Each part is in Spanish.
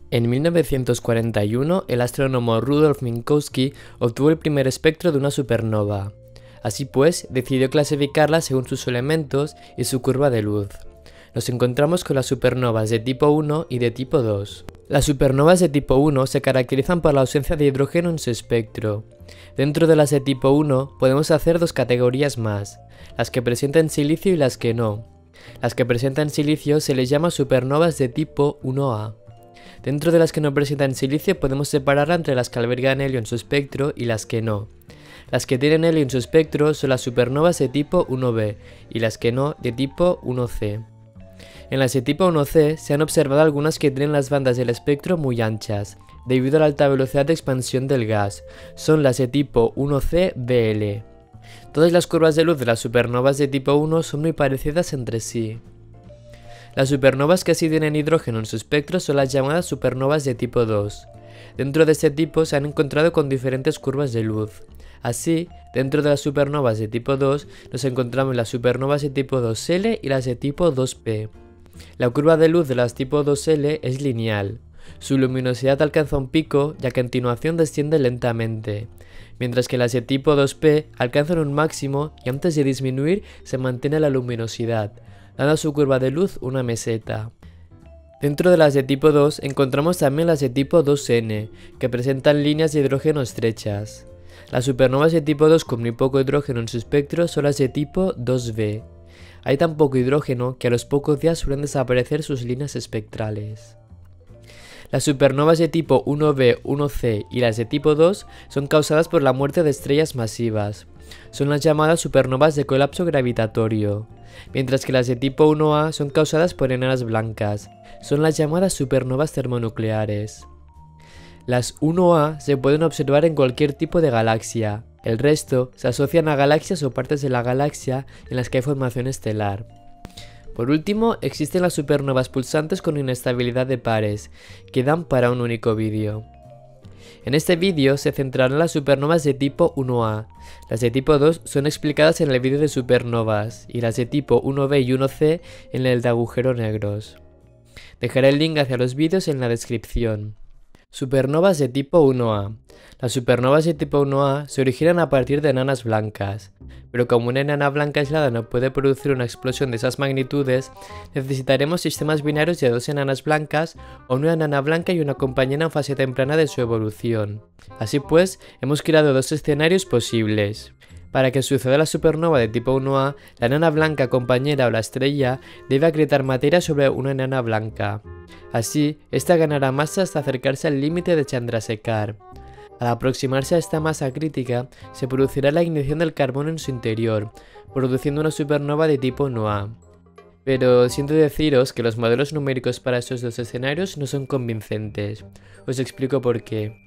En 1941, el astrónomo Rudolf Minkowski obtuvo el primer espectro de una supernova. Así pues, decidió clasificarla según sus elementos y su curva de luz. Nos encontramos con las supernovas de tipo 1 y de tipo 2. Las supernovas de tipo 1 se caracterizan por la ausencia de hidrógeno en su espectro. Dentro de las de tipo 1 podemos hacer dos categorías más, las que presentan silicio y las que no. Las que presentan silicio se les llama supernovas de tipo 1A. Dentro de las que no presentan silicio podemos separarla entre las que albergan helio en su espectro y las que no. Las que tienen helio en su espectro son las supernovas de tipo 1b y las que no de tipo 1c. En las de tipo 1c se han observado algunas que tienen las bandas del espectro muy anchas, debido a la alta velocidad de expansión del gas. Son las de tipo 1c-Bl. Todas las curvas de luz de las supernovas de tipo 1 son muy parecidas entre sí. Las supernovas que sí tienen hidrógeno en su espectro son las llamadas supernovas de tipo 2. Dentro de este tipo se han encontrado con diferentes curvas de luz. Así, dentro de las supernovas de tipo 2 nos encontramos las supernovas de tipo 2L y las de tipo 2P. La curva de luz de las tipo 2L es lineal. Su luminosidad alcanza un pico y a continuación desciende lentamente, mientras que las de tipo 2P alcanzan un máximo y antes de disminuir se mantiene la luminosidad, dando a su curva de luz una meseta. Dentro de las de tipo 2 encontramos también las de tipo 2N, que presentan líneas de hidrógeno estrechas. Las supernovas de tipo 2 con muy poco hidrógeno en su espectro son las de tipo 2B. Hay tan poco hidrógeno que a los pocos días suelen desaparecer sus líneas espectrales. Las supernovas de tipo 1b, 1c y las de tipo 2 son causadas por la muerte de estrellas masivas. Son las llamadas supernovas de colapso gravitatorio, mientras que las de tipo 1a son causadas por enanas blancas. Son las llamadas supernovas termonucleares. Las 1A se pueden observar en cualquier tipo de galaxia. El resto se asocian a galaxias o partes de la galaxia en las que hay formación estelar. Por último, existen las supernovas pulsantes con inestabilidad de pares, que dan para un único vídeo. En este vídeo se centrarán las supernovas de tipo 1A. Las de tipo 2 son explicadas en el vídeo de supernovas, y las de tipo 1B y 1C en el de agujeros negros. Dejaré el link hacia los vídeos en la descripción. Supernovas de tipo 1A. Las supernovas de tipo 1A se originan a partir de enanas blancas, pero como una enana blanca aislada no puede producir una explosión de esas magnitudes, necesitaremos sistemas binarios de dos enanas blancas o una enana blanca y una compañera en fase temprana de su evolución. Así pues, hemos creado dos escenarios posibles. Para que suceda la supernova de tipo 1A, la enana blanca compañera o la estrella debe acretar materia sobre una enana blanca. Así, esta ganará masa hasta acercarse al límite de Chandrasekhar. Al aproximarse a esta masa crítica, se producirá la ignición del carbono en su interior, produciendo una supernova de tipo 1A. Pero siento deciros que los modelos numéricos para estos dos escenarios no son convincentes. Os explico por qué.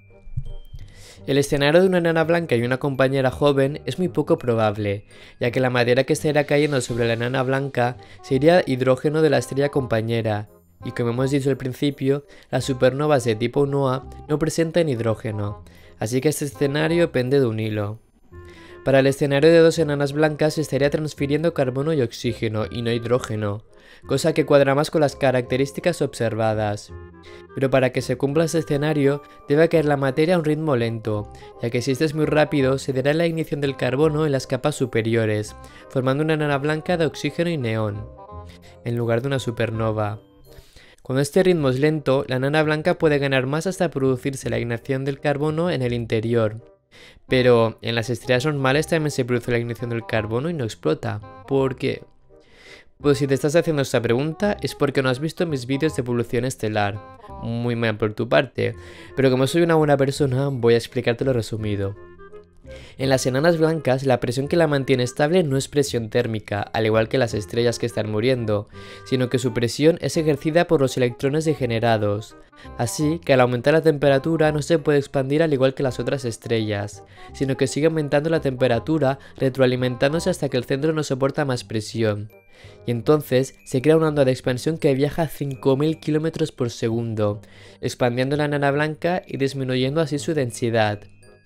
El escenario de una enana blanca y una compañera joven es muy poco probable, ya que la materia que estará cayendo sobre la enana blanca sería hidrógeno de la estrella compañera, y como hemos dicho al principio, las supernovas de tipo 1A no presentan hidrógeno, así que este escenario pende de un hilo. Para el escenario de dos enanas blancas se estaría transfiriendo carbono y oxígeno y no hidrógeno, cosa que cuadra más con las características observadas. Pero para que se cumpla este escenario debe caer la materia a un ritmo lento, ya que si este es muy rápido se dará la ignición del carbono en las capas superiores, formando una enana blanca de oxígeno y neón, en lugar de una supernova. Cuando este ritmo es lento, la enana blanca puede ganar más hasta producirse la ignición del carbono en el interior. Pero en las estrellas normales también se produce la ignición del carbono y no explota. ¿Por qué? Pues si te estás haciendo esta pregunta es porque no has visto mis vídeos de evolución estelar. Muy mal por tu parte, pero como soy una buena persona voy a explicártelo resumido. En las enanas blancas, la presión que la mantiene estable no es presión térmica, al igual que las estrellas que están muriendo, sino que su presión es ejercida por los electrones degenerados. Así que al aumentar la temperatura no se puede expandir al igual que las otras estrellas, sino que sigue aumentando la temperatura, retroalimentándose hasta que el centro no soporta más presión. Y entonces se crea una onda de expansión que viaja a 5000 km por segundo, expandiendo la enana blanca y disminuyendo así su densidad.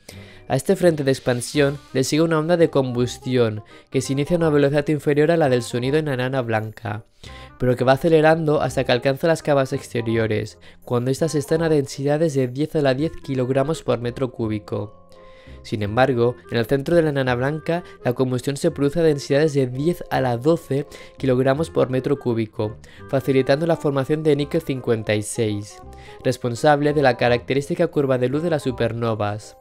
A este frente de expansión le sigue una onda de combustión, que se inicia a una velocidad inferior a la del sonido en la enana blanca, pero que va acelerando hasta que alcanza las capas exteriores, cuando estas están a densidades de 10 a la 10 kilogramos por metro cúbico. Sin embargo, en el centro de la enana blanca, la combustión se produce a densidades de 10 a la 12 kilogramos por metro cúbico, facilitando la formación de níquel 56, responsable de la característica curva de luz de las supernovas.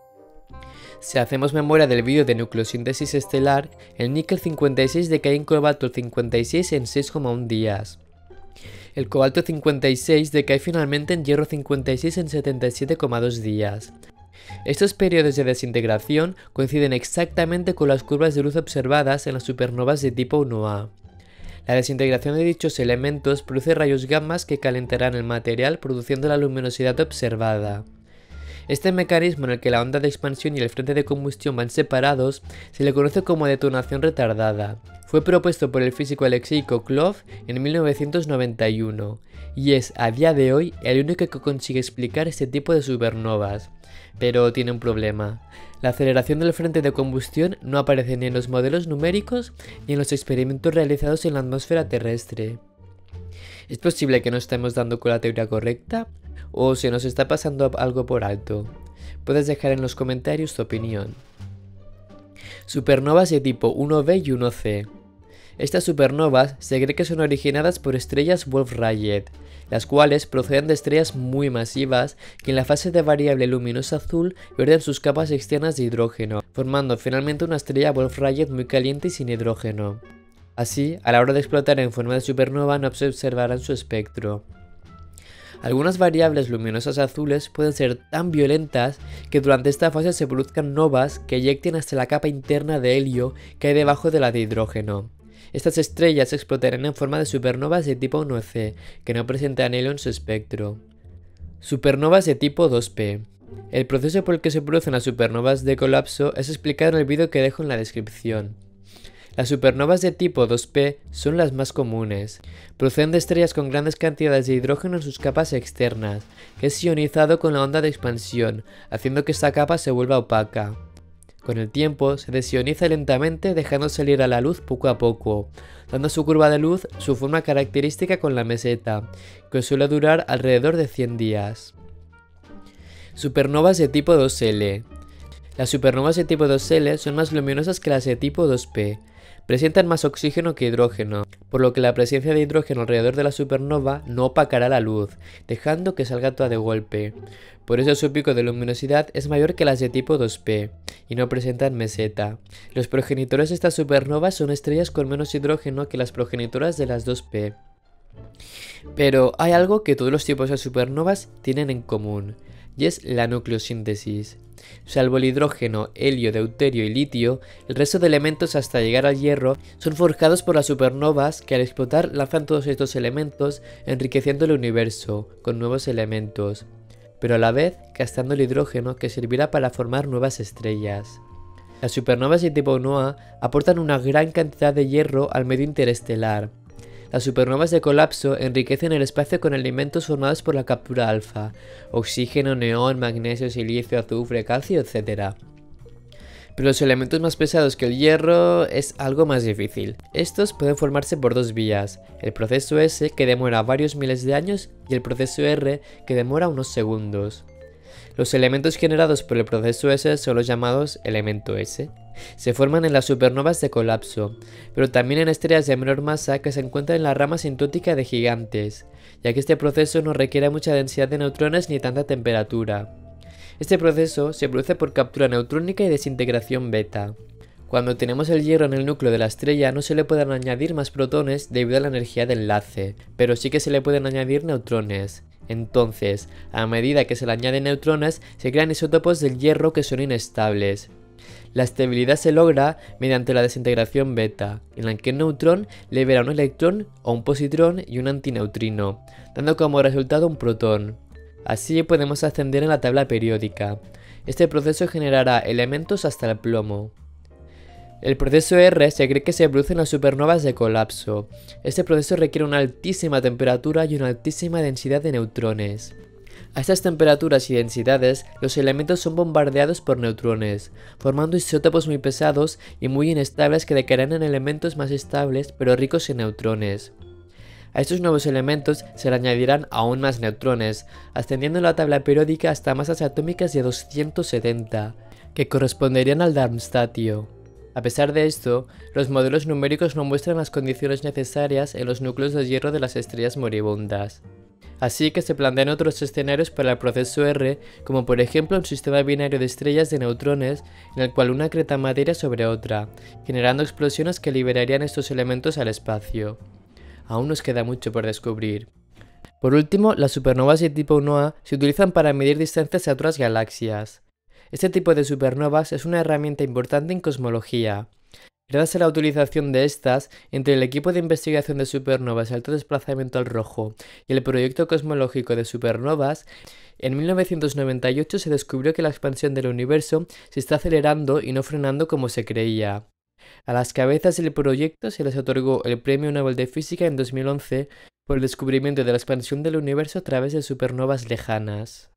Si hacemos memoria del vídeo de nucleosíntesis estelar, el níquel 56 decae en cobalto 56 en 6,1 días. El cobalto 56 decae finalmente en hierro 56 en 77,2 días. Estos periodos de desintegración coinciden exactamente con las curvas de luz observadas en las supernovas de tipo 1A. La desintegración de dichos elementos produce rayos gamma que calentarán el material produciendo la luminosidad observada. Este mecanismo en el que la onda de expansión y el frente de combustión van separados se le conoce como detonación retardada. Fue propuesto por el físico Alexei Koklov en 1991 y es a día de hoy el único que consigue explicar este tipo de supernovas. Pero tiene un problema. La aceleración del frente de combustión no aparece ni en los modelos numéricos ni en los experimentos realizados en la atmósfera terrestre. ¿Es posible que no estemos dando con la teoría correcta? ¿O se nos está pasando algo por alto? Puedes dejar en los comentarios tu opinión. Supernovas de tipo 1b y 1c. Estas supernovas se cree que son originadas por estrellas Wolf-Rayet, las cuales proceden de estrellas muy masivas que en la fase de variable luminosa azul pierden sus capas externas de hidrógeno, formando finalmente una estrella Wolf-Rayet muy caliente y sin hidrógeno. Así, a la hora de explotar en forma de supernova no se observará en su espectro. Algunas variables luminosas azules pueden ser tan violentas que durante esta fase se produzcan novas que eyecten hasta la capa interna de helio que hay debajo de la de hidrógeno. Estas estrellas explotarán en forma de supernovas de tipo 1c, que no presentan helio en su espectro. Supernovas de tipo 2p. El proceso por el que se producen las supernovas de colapso es explicado en el vídeo que dejo en la descripción. Las supernovas de tipo 2p son las más comunes. Proceden de estrellas con grandes cantidades de hidrógeno en sus capas externas, que es ionizado con la onda de expansión, haciendo que esta capa se vuelva opaca. Con el tiempo se desioniza lentamente, dejando salir a la luz poco a poco, dando a su curva de luz su forma característica con la meseta, que suele durar alrededor de 100 días. Supernovas de tipo 2L. Las supernovas de tipo 2L son más luminosas que las de tipo 2P. Presentan más oxígeno que hidrógeno, por lo que la presencia de hidrógeno alrededor de la supernova no opacará la luz, dejando que salga toda de golpe. Por eso su pico de luminosidad es mayor que las de tipo 2P, y no presentan meseta. Los progenitores de estas supernovas son estrellas con menos hidrógeno que las progenitoras de las 2P. Pero hay algo que todos los tipos de supernovas tienen en común, y es la nucleosíntesis. Salvo el hidrógeno, helio, deuterio y litio, el resto de elementos hasta llegar al hierro son forjados por las supernovas que al explotar lanzan todos estos elementos enriqueciendo el universo con nuevos elementos, pero a la vez gastando el hidrógeno que servirá para formar nuevas estrellas. Las supernovas de tipo 1A aportan una gran cantidad de hierro al medio interestelar. Las supernovas de colapso enriquecen el espacio con elementos formados por la captura alfa, oxígeno, neón, magnesio, silicio, azufre, calcio, etc. Pero los elementos más pesados que el hierro es algo más difícil. Estos pueden formarse por dos vías, el proceso S que demora varios miles de años y el proceso R que demora unos segundos. Los elementos generados por el proceso S son los llamados elemento S. Se forman en las supernovas de colapso, pero también en estrellas de menor masa que se encuentran en la rama asintótica de gigantes, ya que este proceso no requiere mucha densidad de neutrones ni tanta temperatura. Este proceso se produce por captura neutrónica y desintegración beta. Cuando tenemos el hierro en el núcleo de la estrella no se le pueden añadir más protones debido a la energía de enlace, pero sí que se le pueden añadir neutrones. Entonces, a medida que se le añaden neutrones, se crean isótopos del hierro que son inestables. La estabilidad se logra mediante la desintegración beta, en la que un neutrón libera un electrón o un positrón y un antineutrino, dando como resultado un protón. Así podemos ascender en la tabla periódica. Este proceso generará elementos hasta el plomo. El proceso R se cree que se produce en las supernovas de colapso. Este proceso requiere una altísima temperatura y una altísima densidad de neutrones. A estas temperaturas y densidades, los elementos son bombardeados por neutrones, formando isótopos muy pesados y muy inestables que decaerán en elementos más estables pero ricos en neutrones. A estos nuevos elementos se le añadirán aún más neutrones, ascendiendo en la tabla periódica hasta masas atómicas de 270, que corresponderían al darmstatio. A pesar de esto, los modelos numéricos no muestran las condiciones necesarias en los núcleos de hierro de las estrellas moribundas. Así que se plantean otros escenarios para el proceso R, como por ejemplo un sistema binario de estrellas de neutrones en el cual una creta materia sobre otra, generando explosiones que liberarían estos elementos al espacio. Aún nos queda mucho por descubrir. Por último, las supernovas de tipo 1A se utilizan para medir distancias a otras galaxias. Este tipo de supernovas es una herramienta importante en cosmología. Gracias a la utilización de estas, entre el equipo de investigación de supernovas y alto desplazamiento al rojo y el proyecto cosmológico de supernovas, en 1998 se descubrió que la expansión del universo se está acelerando y no frenando como se creía. A las cabezas del proyecto se les otorgó el Premio Nobel de Física en 2011 por el descubrimiento de la expansión del universo a través de supernovas lejanas.